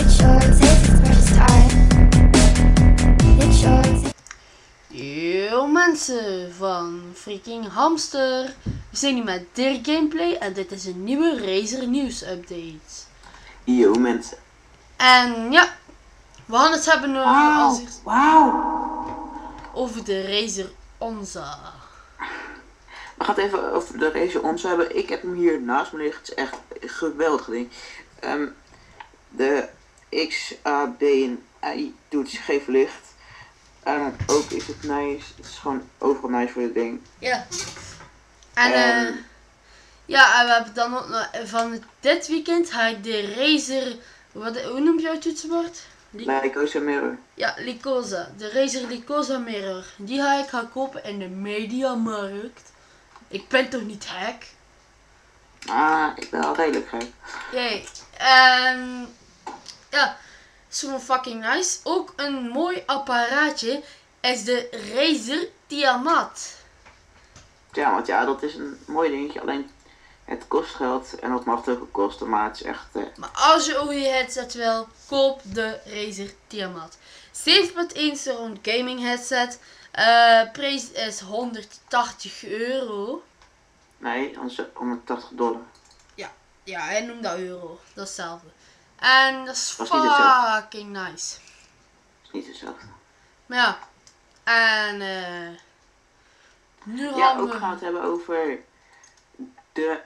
Yo mensen van Freaking Hamster. We zijn hier met Dirk Gameplay en dit is een nieuwe Razer nieuws update. Yo mensen. En ja, we gaan het hebben als eerst over de Razer Onza. We gaan het even over de Razer Onza hebben. Ik heb hem hier naast me liggen. Het is echt een geweldig ding. De XABNI toets geeft licht. Ook is het nice. Het is gewoon overal nice voor dit ding. Ja. En ja, en we hebben dan ook nog van dit weekend ga ik de Razer, hoe noem je jouw toetsenbord? Lycosa Mirror. Ja, Lycosa. De Razer Lycosa Mirror. Die ga ik gaan kopen in de Mediamarkt. Ik ben toch niet hack? Ik ben al redelijk gek. Jee. Ja, zo fucking nice. Ook een mooi apparaatje is de Razer Tiamat. Ja, want ja, dat is een mooi dingetje. Alleen het kost geld en dat mag ook kosten, maar het is echt... Maar als je ook je headset wil, koop de Razer Tiamat. 7.1 surround gaming headset. Prijs is €180. Nee, $180. Ja, hij noemt dat euro. Dat is hetzelfde. En dat is Was niet hetzelfde. fucking nice. Dat is niet hetzelfde. Maar ja. En nu Ja, gaan ook we... gaan we het hebben over de...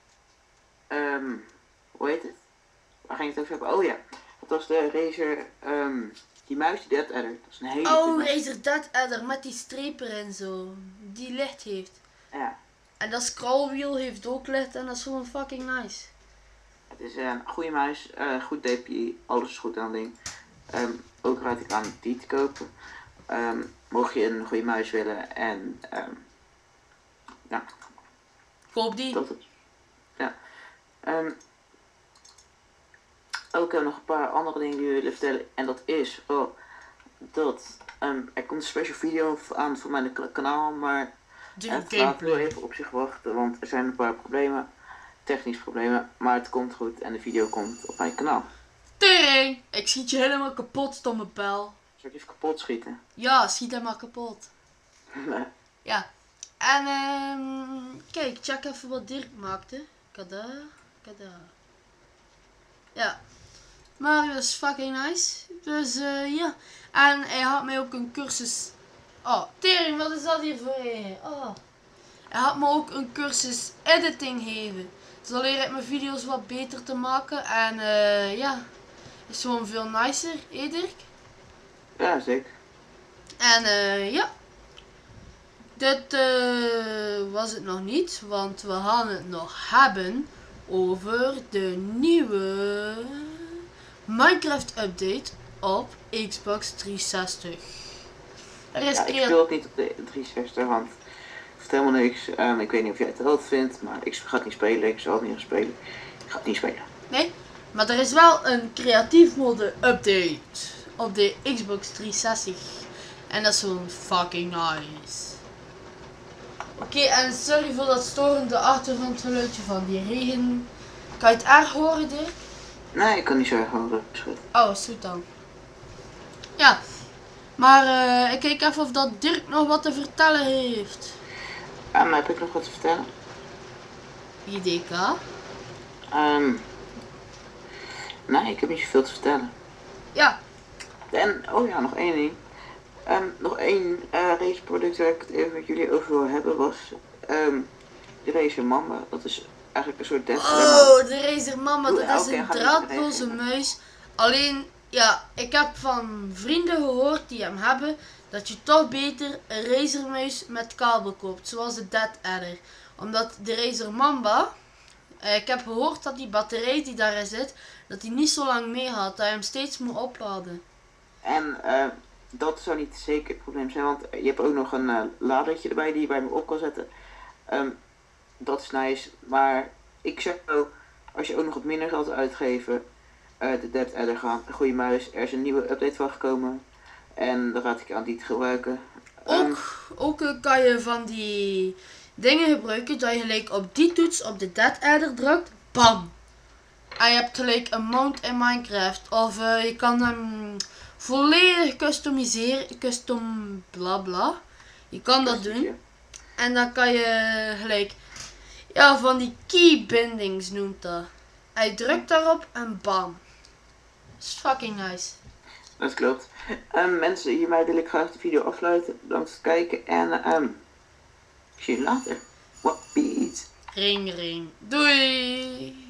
hoe heet het? Waar ging het over hebben? Oh ja, dat was de Razer, die muis, die Dead Adder. Dat is een hele Oh, goede muis. Razer Dead Adder met die strepen en zo. Die licht heeft. Ja, En dat scrollwheel heeft ook licht en dat is gewoon fucking nice. het is een goede muis, goed DPI, alles is goed aan het ding. Ook raad ik aan die te kopen. Mocht je een goede muis willen en ja, Koop die. dat is. Ja. Ook nog een paar andere dingen die we willen vertellen. En dat is dat er komt een special video aan voor mijn kanaal, maar Dirk het laat Gameplay. wel even op zich wachten, want er zijn een paar problemen, technische problemen, maar het komt goed en de video komt op mijn kanaal. Tering! Ik schiet je helemaal kapot, stomme pijl. Zal ik even kapot schieten? Ja, schiet hem maar kapot. Nee. Ja. En kijk, check even wat Dirk maakte. Kada. Ja. Maar dat is fucking nice. Dus ja. En hij had mij ook een cursus. Oh, tering, wat is dat hier voor een? Oh. Hij had me ook een cursus editing gegeven. Zo leer ik mijn video's wat beter te maken. En ja. Is gewoon veel nicer, hè Dirk? Ja, zeker. En ja. Dit was het nog niet, want we gaan het nog hebben over de nieuwe Minecraft update op Xbox 360. Er is Ja, ik speel het niet op de 360, want het hoeft helemaal niks. Ik weet niet of jij het wel vindt, maar ik ga het niet spelen. Ik zal het niet gaan spelen. Ik ga het niet spelen. Nee, maar er is wel een creatief mode update op de Xbox 360. En dat is gewoon fucking nice. Oké, en sorry voor dat storende achtergrondgeluidje van die regen. Kan je het erg horen, Dirk? Nee, ik kan niet zo erg horen. Is goed. Oh, is goed dan. Ja, maar ik kijk even of dat Dirk nog wat te vertellen heeft. Maar heb ik nog wat te vertellen? IDK? Nee, ik heb niet zoveel te vertellen. Ja. En, oh ja, nog één ding. Nog één race product waar ik het even met jullie over wil hebben was de Razer Mamba. Dat is eigenlijk een soort Dead Adder. Oh, de Razer Mamba, dat is een draadloze muis. Alleen, ja, ik heb van vrienden gehoord die hem hebben, dat je toch beter een Razer muis met kabel koopt, zoals de Dead Adder. Omdat de Razer Mamba, ik heb gehoord dat die batterij die daarin zit, dat die niet zo lang meegaat, dat je hem steeds moet opladen. En dat zou niet zeker het probleem zijn, want je hebt ook nog een ladertje erbij die je bij me op kan zetten. Dat is nice, maar ik zeg wel, als je ook nog wat minder geld uitgeven, de Dead Adder gaan, een goede muis. Er is een nieuwe update van gekomen en dan raad ik aan die te gebruiken. Ook kan je van die dingen gebruiken dat je gelijk op die toets op de Dead Adder drukt, bam! En je hebt gelijk een mount in Minecraft. Of je kan hem volledig customiseren. Custom bla bla. Je kan dat doen. En dan kan je gelijk, ja, van die key bindings noemt dat. Hij drukt daarop en bam. Dat is fucking nice. Dat klopt. Mensen, hiermee wil ik graag de video afsluiten. Bedankt voor het kijken en ik zie je later. What beat? Ring ring. Doei.